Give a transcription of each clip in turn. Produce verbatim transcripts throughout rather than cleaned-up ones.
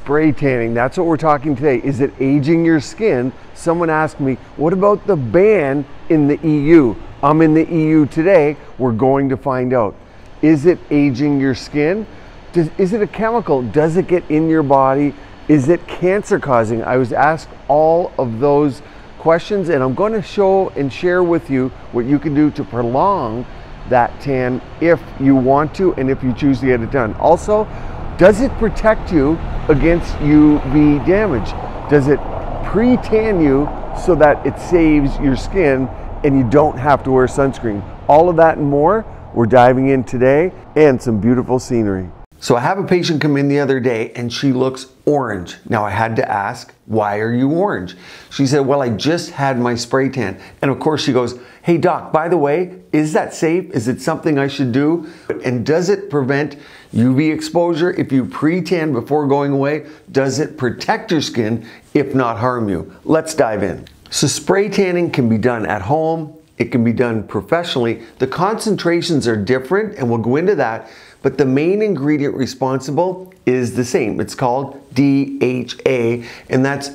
spray tanning. That's what we're talking today. Is it aging your skin? Someone asked me, what about the ban in the E U? I'm in the E U today. We're going to find out. Is it aging your skin? Does, is it a chemical? Does it get in your body? Is it cancer causing? I was asked all of those questions, and I'm going to show and share with you what you can do to prolong that tan if you want to and if you choose to get it done. Also, does it protect you against U V damage? Does it pre-tan you so that it saves your skin and you don't have to wear sunscreen? All of that and more, we're diving in today, and some beautiful scenery. So I have a patient come in the other day and she looks orange. Now I had to ask, why are you orange? She said, well, I just had my spray tan. And of course she goes, hey doc, by the way, is that safe? Is it something I should do? And does it prevent U V exposure if you pre-tan before going away? Does it protect your skin, if not harm you? Let's dive in. So spray tanning can be done at home. It can be done professionally. The concentrations are different, and we'll go into that, but the main ingredient responsible is the same. It's called D H A, and that's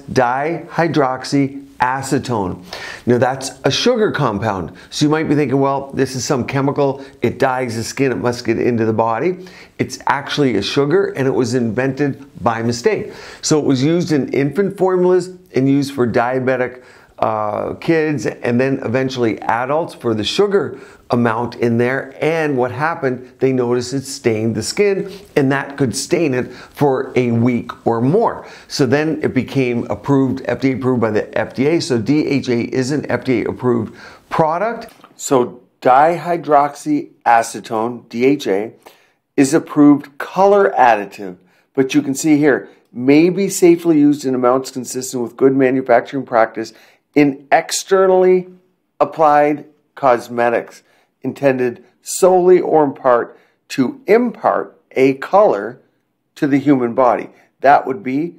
dihydroxyacetone. Now that's a sugar compound. So you might be thinking, well, this is some chemical, it dyes the skin, it must get into the body. It's actually a sugar, and it was invented by mistake. So it was used in infant formulas and used for diabetic Uh, kids, and then eventually adults for the sugar amount in there. And what happened, they noticed it stained the skin, and that could stain it for a week or more. So then it became approved, F D A approved by the F D A. So D H A is an F D A approved product. So dihydroxyacetone, D H A, is approved color additive, but you can see here, may be safely used in amounts consistent with good manufacturing practice in externally applied cosmetics intended solely or in part to impart a color to the human body. That would be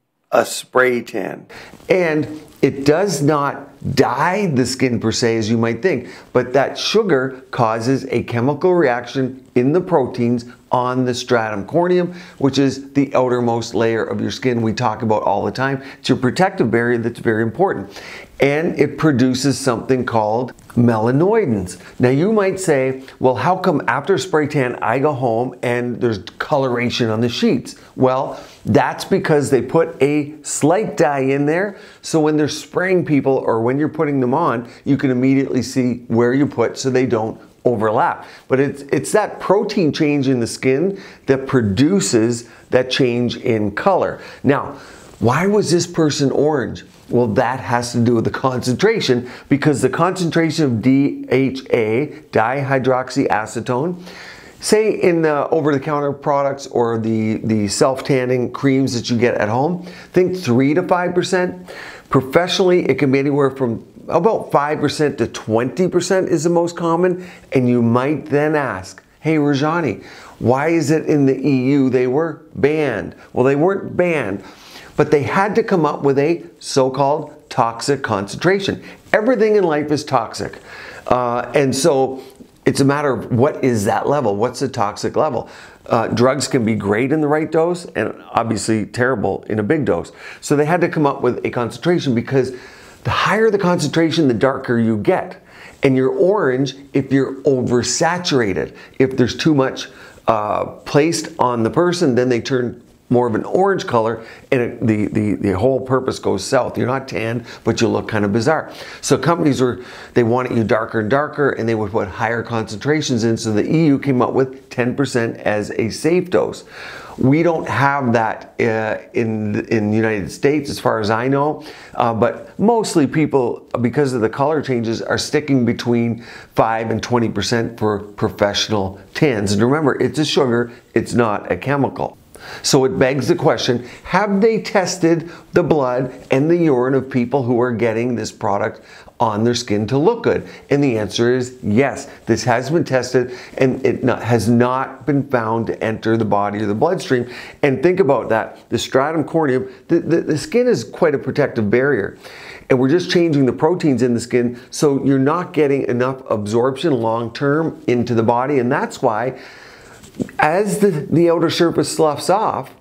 a spray tan. And it does not dye the skin per se, as you might think, but that sugar causes a chemical reaction in the proteins on the stratum corneum, which is the outermost layer of your skin we talk about all the time. It's your protective barrier that's very important. And it produces something called melanoidins. Now you might say, well, how come after spray tan I go home and there's coloration on the sheets? Well, that's because they put a slight dye in there, so when they're spraying people or when you're putting them on, you can immediately see where you put so they don't overlap. But it's, it's that protein change in the skin that produces that change in color. Now, why was this person orange? Well, that has to do with the concentration, because the concentration of D H A, dihydroxyacetone, say in the over-the-counter products or the, the self-tanning creams that you get at home, think three to five percent. Professionally, it can be anywhere from about five percent to twenty percent is the most common. And you might then ask, hey Rajani, why is it in the E U they were banned? Well, they weren't banned, but they had to come up with a so-called toxic concentration. Everything in life is toxic. Uh, and so it's a matter of what is that level? What's the toxic level? Uh, drugs can be great in the right dose and obviously terrible in a big dose. So they had to come up with a concentration, because the higher the concentration, the darker you get. And you're orange if you're oversaturated. If there's too much uh, placed on the person, then they turn more of an orange color, and it, the, the, the whole purpose goes south. You're not tanned, but you look kind of bizarre. So companies were, they wanted you darker and darker, and they would put higher concentrations in. So the E U came up with ten percent as a safe dose. We don't have that uh, in, in the United States, as far as I know, uh, but mostly people, because of the color changes, are sticking between five and twenty percent for professional tans. And remember, it's a sugar, it's not a chemical. So it begs the question, have they tested the blood and the urine of people who are getting this product on their skin to look good? And the answer is yes. This has been tested, and it not, has not been found to enter the body or the bloodstream. And think about that. The stratum corneum, the, the, the skin is quite a protective barrier. And we're just changing the proteins in the skin, so you're not getting enough absorption long-term into the body. And that's why as the, the outer surface sloughs off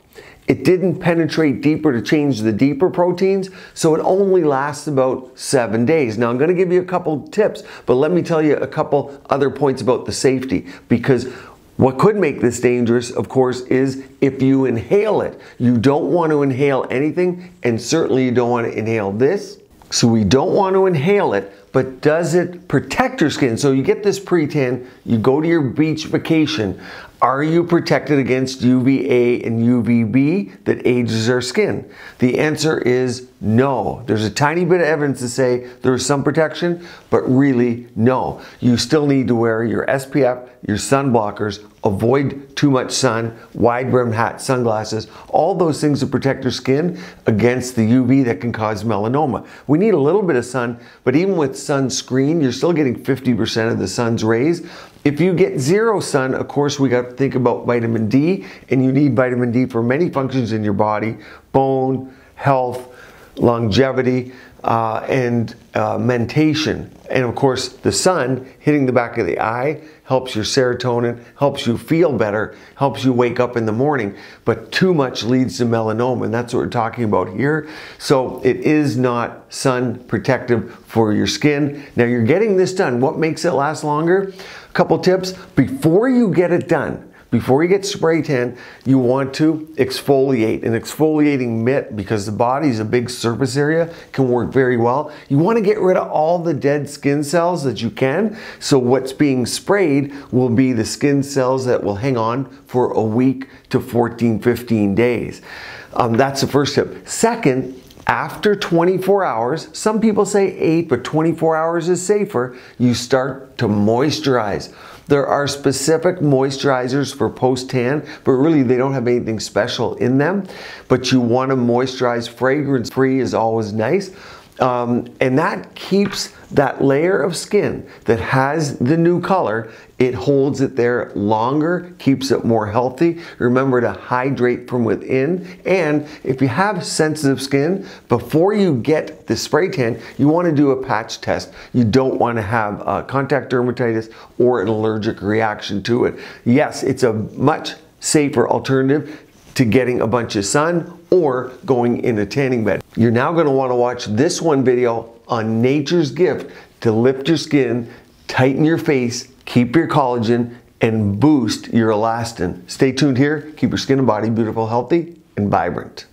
It didn't penetrate deeper to change the deeper proteins, so it only lasts about seven days. Now I'm going to give you a couple tips, but let me tell you a couple other points about the safety, because what could make this dangerous, of course, is if you inhale it. You don't want to inhale anything, and certainly you don't want to inhale this. So we don't want to inhale it, but does it protect your skin? So you get this pre-tan, you go to your beach vacation. Are you protected against U V A and U V B that ages our skin? The answer is no. There's a tiny bit of evidence to say there's some protection, but really no. You still need to wear your S P F, your sun blockers, avoid too much sun, wide brim hat, sunglasses, all those things to protect your skin against the U V that can cause melanoma. We need a little bit of sun, but even with sunscreen, you're still getting fifty percent of the sun's rays. If you get zero sun, of course, we got to think about vitamin D, and you need vitamin D for many functions in your body: bone, health, longevity, uh, and uh, mentation. And of course, the sun hitting the back of the eye helps your serotonin, helps you feel better, helps you wake up in the morning. But too much leads to melanoma, and that's what we're talking about here. So it is not sun protective for your skin. Now you're getting this done. What makes it last longer? A couple tips. Before you get it done, before you get spray tan, you want to exfoliate. An exfoliating mitt, because the body's a big surface area, can work very well. You want to get rid of all the dead skin cells that you can. So what's being sprayed will be the skin cells that will hang on for a week to fourteen, fifteen days. Um, that's the first tip. Second, after twenty-four hours, some people say eight, but twenty-four hours is safer, you start to moisturize. There are specific moisturizers for post-tan, but really they don't have anything special in them. But you want to moisturize. Fragrance-free is always nice. Um, and that keeps that layer of skin that has the new color, it holds it there longer, keeps it more healthy. Remember to hydrate from within. And if you have sensitive skin, before you get the spray tan, you want to do a patch test. You don't want to have uh, contact dermatitis or an allergic reaction to it. Yes, it's a much safer alternative to getting a bunch of sun or going in a tanning bed. You're now going to want to watch this one video on nature's gift to lift your skin, tighten your face, keep your collagen, and boost your elastin. Stay tuned here. Keep your skin and body beautiful, healthy, and vibrant.